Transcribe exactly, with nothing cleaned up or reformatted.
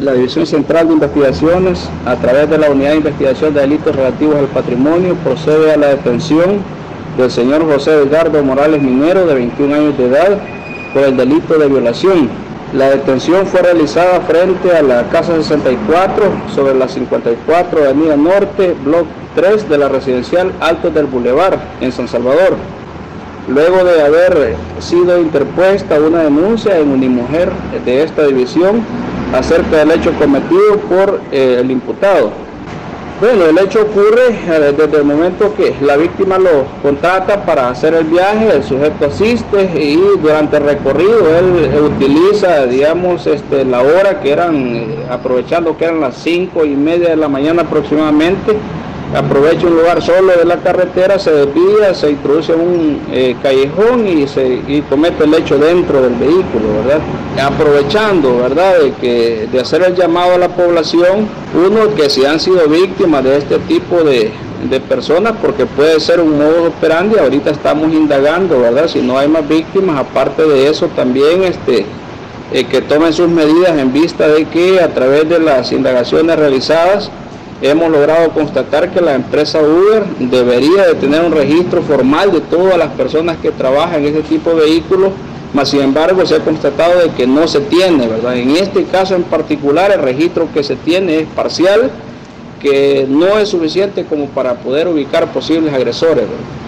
La División Central de Investigaciones, a través de la Unidad de Investigación de Delitos Relativos al Patrimonio, procede a la detención del señor José Edgardo Morales Minero, de veintiún años de edad, por el delito de violación. La detención fue realizada frente a la Casa sesenta y cuatro, sobre la cincuenta y cuatro Avenida Norte, Bloque tres de la Residencial Altos del Boulevard, en San Salvador, luego de haber sido interpuesta una denuncia en Unimujer de esta división acerca del hecho cometido por eh, el imputado. Bueno, el hecho ocurre eh, desde el momento que la víctima lo contrata para hacer el viaje, el sujeto asiste y durante el recorrido él eh, utiliza, digamos, este, la hora que eran, eh, aprovechando que eran las cinco y media de la mañana aproximadamente, aprovecha un lugar solo de la carretera, se desvía, se introduce en un eh, callejón y, se, y comete el hecho dentro del vehículo, ¿verdad? Aprovechando, ¿verdad?, de, que, de hacer el llamado a la población, uno, que si han sido víctimas de este tipo de, de personas, porque puede ser un modo operandi, ahorita estamos indagando, ¿verdad?, si no hay más víctimas. Aparte de eso también este, eh, que tomen sus medidas en vista de que a través de las indagaciones realizadas hemos logrado constatar que la empresa Uber debería de tener un registro formal de todas las personas que trabajan en este tipo de vehículos, mas sin embargo se ha constatado de que no se tiene, ¿verdad? En este caso en particular el registro que se tiene es parcial, que no es suficiente como para poder ubicar posibles agresores, ¿verdad?